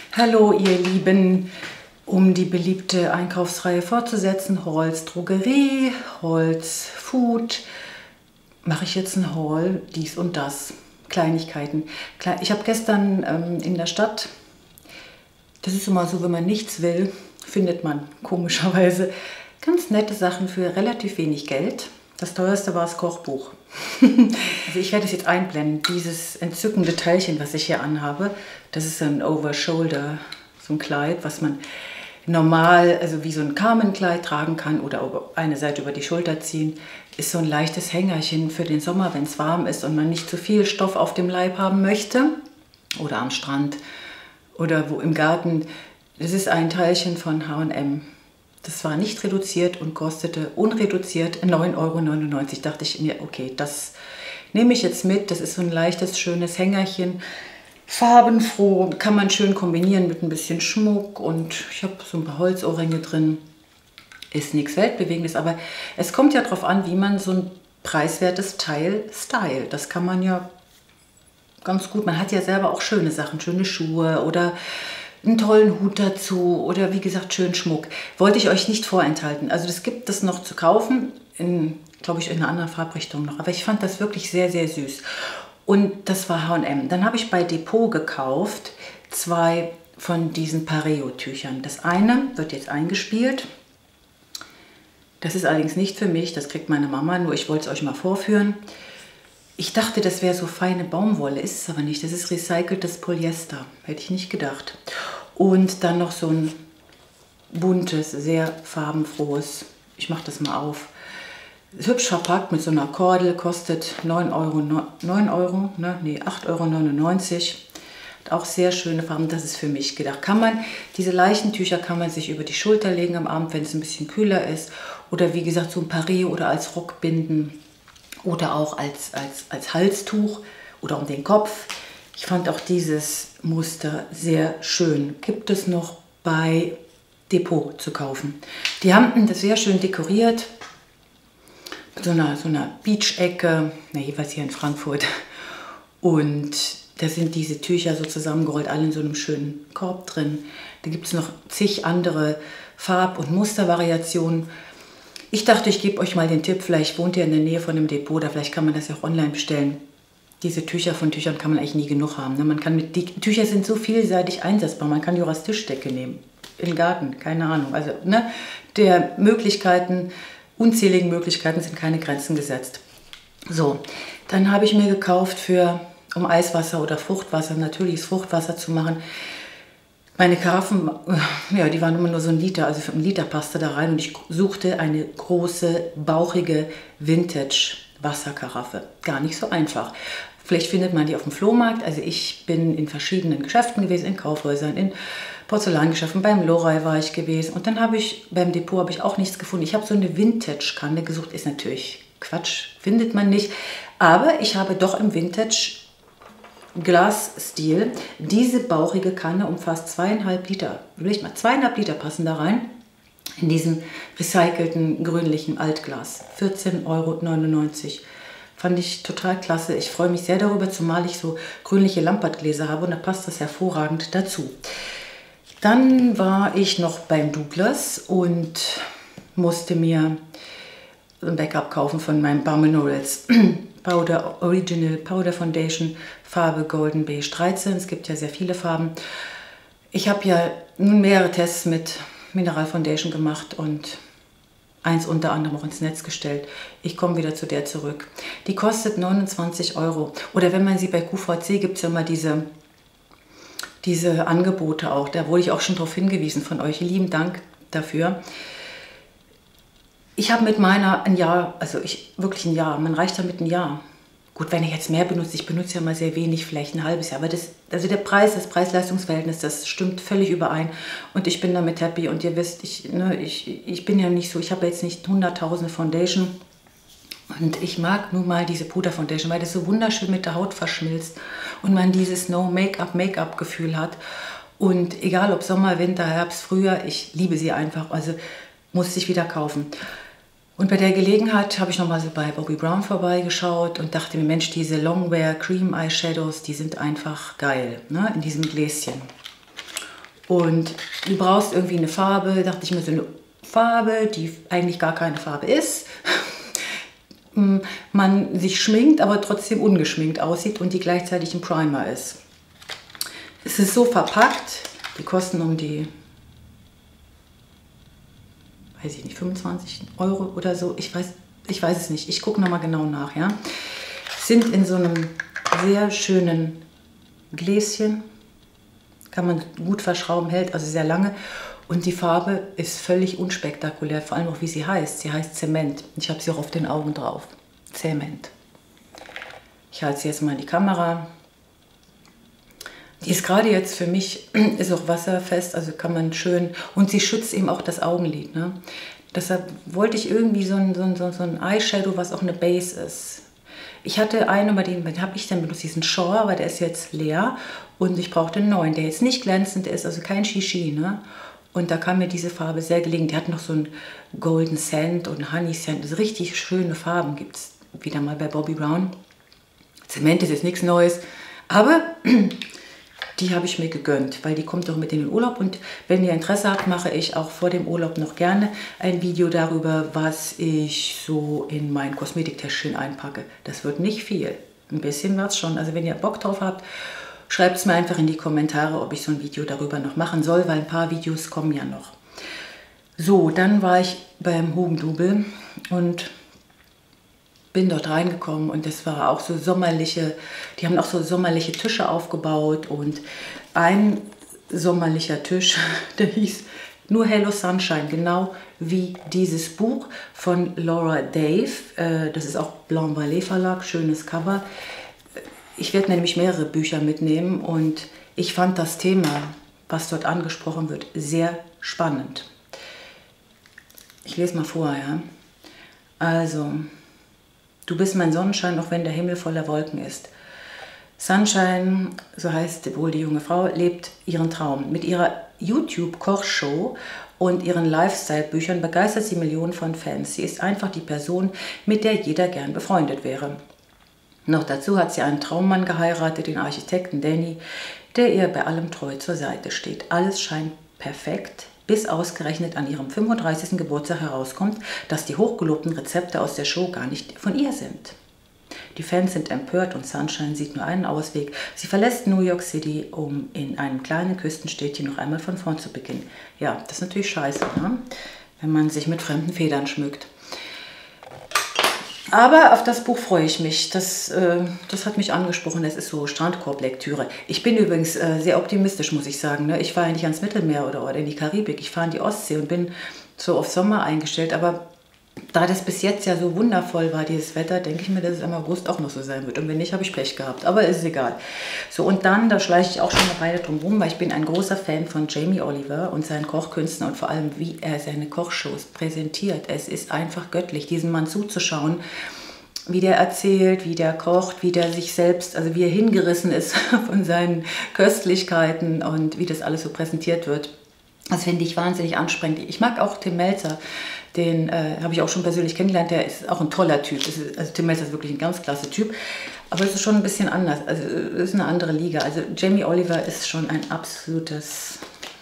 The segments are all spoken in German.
Hallo ihr Lieben, um die beliebte Einkaufsreihe fortzusetzen, Halls Drogerie, Halls Food, mache ich jetzt ein Haul, dies und das, Kleinigkeiten. Ich habe gestern in der Stadt, das ist immer so, wenn man nichts will, findet man komischerweise ganz nette Sachen für relativ wenig Geld. Das teuerste war das Kochbuch. Also ich werde es jetzt einblenden, dieses entzückende Teilchen, was ich hier anhabe. Das ist ein Over-Shoulder, so ein Kleid, was man normal, also wie so ein Carmen-Kleid tragen kann oder eine Seite über die Schulter ziehen. Ist so ein leichtes Hängerchen für den Sommer, wenn es warm ist und man nicht zu viel Stoff auf dem Leib haben möchte. Oder am Strand oder wo im Garten. Das ist ein Teilchen von H&M. Das war nicht reduziert und kostete unreduziert 9,99 €. Dachte ich mir, okay, das nehme ich jetzt mit. Das ist so ein leichtes, schönes Hängerchen. Farbenfroh, kann man schön kombinieren mit ein bisschen Schmuck. Und ich habe so ein paar Holzohrringe drin. Ist nichts Weltbewegendes, aber es kommt ja darauf an, wie man so ein preiswertes Teil stylt. Das kann man ja ganz gut. Man hat ja selber auch schöne Sachen, schöne Schuhe oder einen tollen Hut dazu oder wie gesagt schön Schmuck. Wollte ich euch nicht vorenthalten. Also das gibt es noch zu kaufen, glaube ich in einer anderen Farbrichtung noch. Aber ich fand das wirklich sehr, sehr süß. Und das war H&M. Dann habe ich bei Depot gekauft 2 von diesen Pareo-Tüchern. Das eine wird jetzt eingespielt. Das ist allerdings nicht für mich, das kriegt meine Mama, nur ich wollte es euch mal vorführen. Ich dachte, das wäre so feine Baumwolle, ist es aber nicht. Das ist recyceltes Polyester, hätte ich nicht gedacht. Und dann noch so ein buntes, sehr farbenfrohes, ich mache das mal auf, hübsch verpackt mit so einer Kordel, kostet 8,99 €. Hat auch sehr schöne Farben, das ist für mich gedacht. Diese leichten Tücher kann man sich über die Schulter legen am Abend, wenn es ein bisschen kühler ist. Oder wie gesagt, so ein Pareo oder als Rock binden. Oder auch als Halstuch oder um den Kopf. Ich fand auch dieses Muster sehr schön. Gibt es noch bei Depot zu kaufen. Die haben das sehr schön dekoriert. Mit so einer Beach-Ecke, jeweils hier in Frankfurt. Und da sind diese Tücher so zusammengerollt, alle in so einem schönen Korb drin. Da gibt es noch zig andere Farb- und Mustervariationen. Ich dachte, ich gebe euch mal den Tipp, vielleicht wohnt ihr in der Nähe von einem Depot, oder vielleicht kann man das ja auch online bestellen. Diese Tüchern kann man eigentlich nie genug haben. Die Tücher sind so vielseitig einsetzbar, man kann die auch als Tischdecke nehmen, im Garten, keine Ahnung. Also der Möglichkeiten, unzähligen Möglichkeiten sind keine Grenzen gesetzt. So, dann habe ich mir gekauft um Eiswasser oder Fruchtwasser, natürliches Fruchtwasser zu machen. Meine Karaffen, ja, die waren immer nur so 1 Liter, also für 1 Liter passte da rein und ich suchte eine große, bauchige Vintage-Wasserkaraffe. Gar nicht so einfach. Vielleicht findet man die auf dem Flohmarkt. Also ich bin in verschiedenen Geschäften gewesen, in Kaufhäusern, in Porzellangeschäften, beim Lorei war ich gewesen. Und dann beim Depot auch nichts gefunden. Ich habe so eine Vintage-Kanne gesucht, ist natürlich Quatsch, findet man nicht. Aber ich habe doch im Vintage Glasstil. Diese bauchige Kanne umfasst 2,5 Liter. Überlegt mal, 2,5 Liter passen da rein. In diesem recycelten grünlichen Altglas. 14,99 €. Fand ich total klasse. Ich freue mich sehr darüber, zumal ich so grünliche Lampertgläser habe und da passt das hervorragend dazu. Dann war ich noch beim Douglas und musste mir ein Backup kaufen von meinem Balm Minerals Original Powder Foundation, Farbe Golden Beige 13. Es gibt ja sehr viele Farben. Ich habe ja nun mehrere Tests mit Mineral Foundation gemacht und eins unter anderem auch ins Netz gestellt. Ich komme wieder zu der zurück. Die kostet 29 €. Oder wenn man sie bei QVC gibt es ja immer diese Angebote auch. Da wurde ich auch schon darauf hingewiesen von euch. Lieben Dank dafür. Ich habe mit meiner wirklich ein Jahr, man reicht damit ein Jahr. Gut, wenn ihr jetzt mehr benutzt, ich benutze ja mal sehr wenig, vielleicht ein halbes Jahr, aber das Preis-Leistungs-Verhältnis, das stimmt völlig überein und ich bin damit happy und ihr wisst, ich bin ja nicht so, ich habe jetzt nicht hunderttausende Foundation und ich mag nun mal diese Puder-Foundation, weil das so wunderschön mit der Haut verschmilzt und man dieses No-Make-up-Gefühl hat und egal ob Sommer, Winter, Herbst, Frühjahr, ich liebe sie einfach, also musste ich wieder kaufen. Und bei der Gelegenheit habe ich nochmal so bei Bobbi Brown vorbeigeschaut und dachte mir, Mensch, diese Longwear Cream Eyeshadows, die sind einfach geil, ne, in diesem Gläschen. Und du brauchst irgendwie eine Farbe, dachte ich mir, so eine Farbe, die eigentlich gar keine Farbe ist. Man sich schminkt, aber trotzdem ungeschminkt aussieht und die gleichzeitig ein Primer ist. Es ist so verpackt, die kosten um die, weiß ich nicht, 25 € oder so. Ich weiß es nicht, ich gucke nochmal genau nach. Ja? Sind in so einem sehr schönen Gläschen, kann man gut verschrauben, hält also sehr lange. Und die Farbe ist völlig unspektakulär, vor allem auch wie sie heißt. Sie heißt Zement. Ich habe sie auch auf den Augen drauf. Zement. Ich halte sie jetzt mal in die Kamera. Die ist gerade jetzt für mich, ist auch wasserfest, also kann man schön, und sie schützt eben auch das Augenlid. Ne? Deshalb wollte ich irgendwie so ein Eyeshadow, was auch eine Base ist. Ich hatte einen, über den habe ich dann benutzt, diesen Shore, aber der ist jetzt leer und ich brauchte einen neuen, der jetzt nicht glänzend ist, also kein Shishi. Ne? Und da kam mir diese Farbe sehr gelegen. Die hat noch so einen Golden Sand und Honey Sand. Also richtig schöne Farben gibt es wieder mal bei Bobbi Brown. Zement ist jetzt nichts Neues, aber die habe ich mir gegönnt, weil die kommt auch mit in den Urlaub. Und wenn ihr Interesse habt, mache ich auch vor dem Urlaub noch gerne ein Video darüber, was ich so in mein Kosmetiktäschchen einpacke. Das wird nicht viel, ein bisschen was schon. Also wenn ihr Bock drauf habt, schreibt es mir einfach in die Kommentare, ob ich so ein Video darüber noch machen soll, weil ein paar Videos kommen ja noch. So, dann war ich beim Hugendubel und bin dort reingekommen und es war auch so sommerliche, die haben auch so sommerliche Tische aufgebaut und ein sommerlicher Tisch, der hieß nur Hello Sunshine, genau wie dieses Buch von Laura Dave. Das ist auch Blanc Ballet Verlag, schönes Cover. Ich werde nämlich mehrere Bücher mitnehmen und ich fand das Thema, was dort angesprochen wird, sehr spannend. Ich lese mal vor, ja. Also, du bist mein Sonnenschein, auch wenn der Himmel voller Wolken ist. Sunshine, so heißt wohl die junge Frau, lebt ihren Traum. Mit ihrer YouTube-Kochshow und ihren Lifestyle-Büchern begeistert sie Millionen von Fans. Sie ist einfach die Person, mit der jeder gern befreundet wäre. Noch dazu hat sie einen Traummann geheiratet, den Architekten Danny, der ihr bei allem treu zur Seite steht. Alles scheint perfekt, bis ausgerechnet an ihrem 35. Geburtstag herauskommt, dass die hochgelobten Rezepte aus der Show gar nicht von ihr sind. Die Fans sind empört und Sunshine sieht nur einen Ausweg. Sie verlässt New York City, um in einem kleinen Küstenstädtchen noch einmal von vorn zu beginnen. Ja, das ist natürlich scheiße, ne? Wenn man sich mit fremden Federn schmückt. Aber auf das Buch freue ich mich. Das hat mich angesprochen. Das ist so Strandkorblektüre. Ich bin übrigens sehr optimistisch, muss ich sagen. Ne? Ich fahre ja nicht ans Mittelmeer oder in die Karibik. Ich fahre in die Ostsee und bin so auf Sommer eingestellt. Aber da das bis jetzt ja so wundervoll war, dieses Wetter, denke ich mir, dass es im August auch noch so sein wird. Und wenn nicht, habe ich Pech gehabt. Aber ist egal. So, und dann, da schleiche ich auch schon eine Weile drum rum, weil ich bin ein großer Fan von Jamie Oliver und seinen Kochkünsten und vor allem, wie er seine Kochshows präsentiert. Es ist einfach göttlich, diesem Mann zuzuschauen, wie der erzählt, wie der kocht, wie der sich selbst, also wie er hingerissen ist von seinen Köstlichkeiten und wie das alles so präsentiert wird. Das finde ich wahnsinnig anstrengend. Ich mag auch Tim Melzer, den habe ich auch schon persönlich kennengelernt, der ist auch ein toller Typ. Also Tim Melzer ist wirklich ein ganz klasse Typ, aber es ist schon ein bisschen anders, also es ist eine andere Liga. Also Jamie Oliver ist schon ein absolutes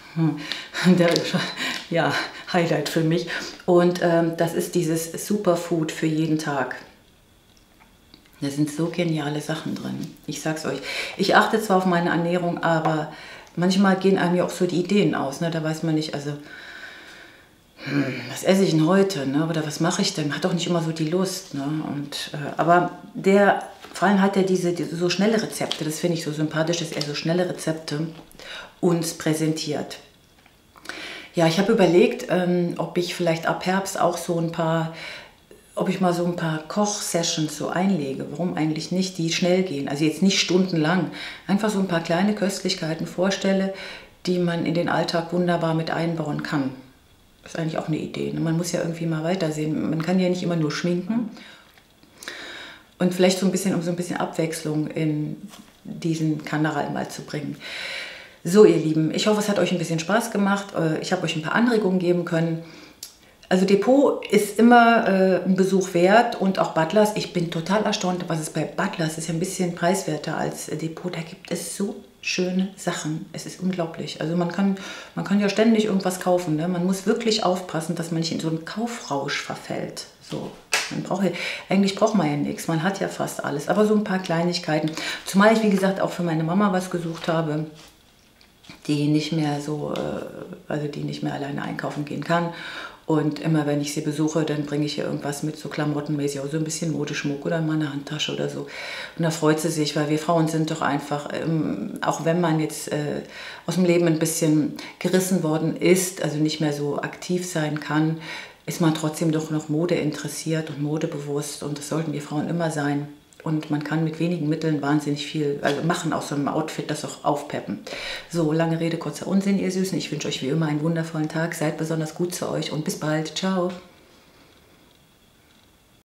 Highlight für mich. Und das ist dieses Superfood für jeden Tag. Da sind so geniale Sachen drin. Ich sag's euch. Ich achte zwar auf meine Ernährung, aber manchmal gehen einem ja auch so die Ideen aus. Ne? Da weiß man nicht, also, was esse ich denn heute? Ne? Oder was mache ich denn? Man hat doch nicht immer so die Lust. Ne? Und, aber vor allem hat er diese so schnelle Rezepte. Das finde ich so sympathisch, dass er so schnelle Rezepte uns präsentiert. Ja, ich habe überlegt, ob ich vielleicht ab Herbst auch ob ich mal so ein paar Kochsessions so einlege. Warum eigentlich nicht, die schnell gehen? Also jetzt nicht stundenlang. Einfach so ein paar kleine Köstlichkeiten vorstelle, die man in den Alltag wunderbar mit einbauen kann. Das ist eigentlich auch eine Idee. Man muss ja irgendwie mal weitersehen. Man kann ja nicht immer nur schminken. Und vielleicht um so ein bisschen Abwechslung in diesen Kanal mal zu bringen. So, ihr Lieben, ich hoffe, es hat euch ein bisschen Spaß gemacht. Ich habe euch ein paar Anregungen geben können. Also Depot ist immer ein Besuch wert und auch Butlers. Ich bin total erstaunt, was es bei Butlers ist, ja ein bisschen preiswerter als Depot. Da gibt es so schöne Sachen. Es ist unglaublich. Also man kann ja ständig irgendwas kaufen. Ne? Man muss wirklich aufpassen, dass man nicht in so einen Kaufrausch verfällt. So. Eigentlich braucht man ja nichts. Man hat ja fast alles. Aber so ein paar Kleinigkeiten. Zumal ich, wie gesagt, auch für meine Mama was gesucht habe, die nicht mehr so, also die nicht mehr alleine einkaufen gehen kann. Und immer wenn ich sie besuche, dann bringe ich ihr irgendwas mit, so klamottenmäßig, auch so ein bisschen Modeschmuck oder mal eine Handtasche oder so. Und da freut sie sich, weil wir Frauen sind doch einfach, auch wenn man jetzt aus dem Leben ein bisschen gerissen worden ist, also nicht mehr so aktiv sein kann, ist man trotzdem doch noch Mode interessiert und modebewusst. Und das sollten wir Frauen immer sein. Und man kann mit wenigen Mitteln wahnsinnig viel machen, aus so einem Outfit, das auch aufpeppen. So, lange Rede, kurzer Unsinn, ihr Süßen. Ich wünsche euch wie immer einen wundervollen Tag. Seid besonders gut zu euch und bis bald. Ciao.